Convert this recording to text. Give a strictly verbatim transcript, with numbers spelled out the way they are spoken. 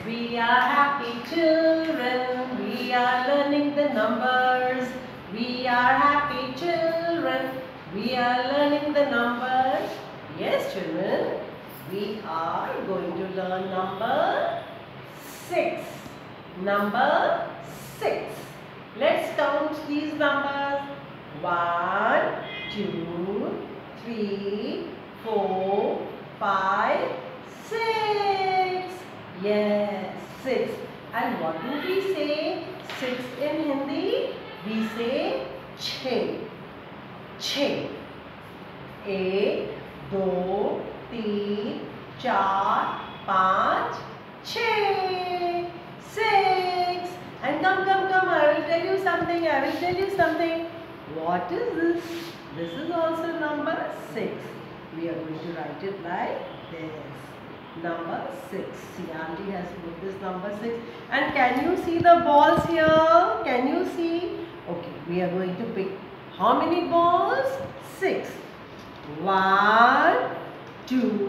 We are happy children. We are learning the numbers. We are happy children. We are learning the numbers. Yes, children. We are going to learn number six. Number six. Let's count these numbers. One, two, three, four, five, six. Yes, six. And what do we say? Six in Hindi? We say छः. छः. एक, दो, तीन, चार, पाँच, छः. Six. And come, come, come. I will tell you something. I will tell you something. What is this? This is also number six. We are going to write it like this. Number six. See, Auntie has put this number six. And can you see the balls here? Can you see? Okay, we are going to pick how many balls? Six. One, two,